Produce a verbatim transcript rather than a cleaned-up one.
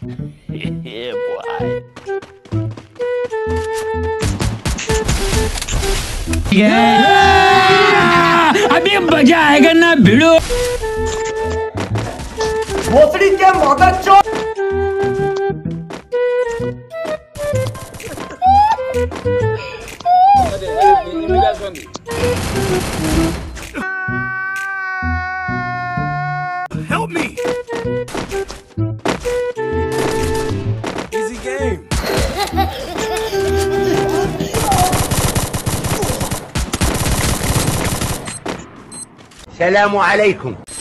Yeah, boy. Yeah! अभी मजा आएगा ना भिड़ो भोसड़ी के मदर चो Help me! Easy game. Assalamu alaikum.